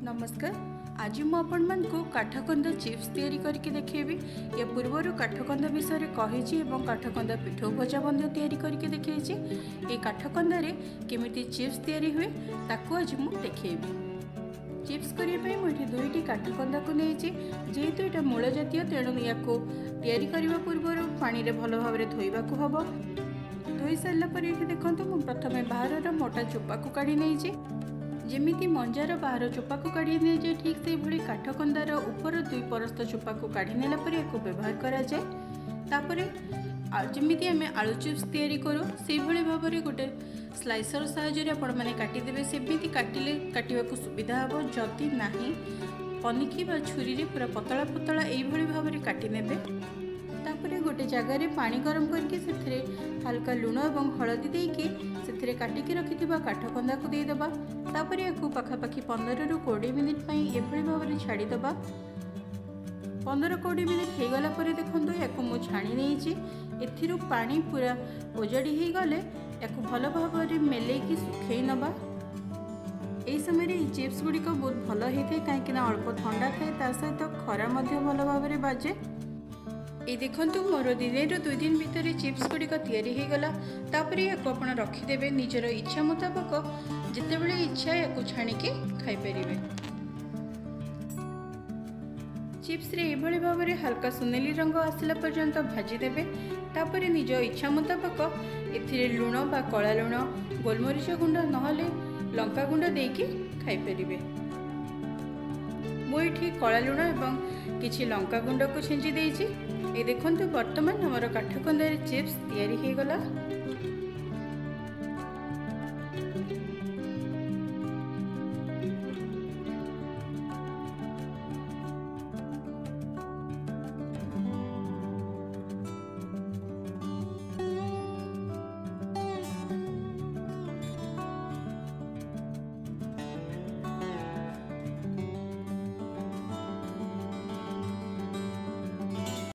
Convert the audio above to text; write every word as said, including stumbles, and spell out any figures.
नमस्कार। आज मु आपण मान को काठकंद चिप्स तैयारी करके देखेबी। या पूर्वर काठकंद विषय में कही और काठकंद पिठो भजा बंद तैयारी करके देखेछि। ए काठकंद रे केमिति चिप्स तैयारी हुए ताको आज मु देखेबी। चिप्स करिया पई मु एठी दुईटी काठकंद को नेछि। जेहेतु एटा मूल जातीय तेणु याको तैयारी करबा पूर्वर पानी रे भलो भाबरे धोइबा को हबो। धोई सारला पर एठी देखंतु मु प्रथमे बाहरर मोटा चोपा को काढी नेछि। जेमिति मंजार बाहर चोपा को काढ़ी नि जाए ठीक से भली काठकंदार ऊपर दुई परस्त चोपा को काढ़ी नेला पर याको व्यवहार करा जाए। तापरे जेमिति आमे आलू चिप्स तैयारी करू से भली भाबरे गोटे स्लाइसर सहायरे आपण माने काटी देबे। सेमिति काटिले काटिबा को सुविधा हबो। जदि नाही पनिकी बा छुरी रे पूरा पतला पतला एई भली भाबरे काटी नेबे। तापरे गोटे जगार पानी गरम करके सेथिरे हल्का लुण और हलदी देके सेथिरे काटिकी रखिथिबा काठकंदा को दे देबा। तापरे याकू पाखापाखि पंद्रह रु बीस मिनिट पई एभली भाबरे छाड़ी देबा। पंद्रह बीस मिनिट हो गला परे देखंतु याकू मु छाणी नेछि। एथिरु पानी पूरा ओजाड़ी हे गले याकू भलो भाबरे मेलेकी सुखै नबा। एई समय रे चिप्स गुडी को बहुत भलो हेथे काहेकि ना अल्प ठंडा थाए ता सहित खरा मध्ये भलो भाबरे बाजे। ये देखंतु मोर दिन रु दुई दिन भितर चिप्स गुड़िक तैयारी हो गला। तापर या रखिदेवे निजर इच्छा मुताबक जितेबले इच्छा या छाणिकी खाईपर। चिप्स रे एभली भाव में हल्का सुनेली रंग आसला पर्यंत भाजीदेवे। तापर निज इच्छा मुताबक एथिरे लुण बा कला लुण गोलमरीच गुंड नहले लंका गुंड देकी खाईपर। मुझे कला लुण एवं किछि लंका गुंड को छेंची देइछि। ये देखंतु वर्तमान हमर काठकंदा चिप्स तैयारी हो गला।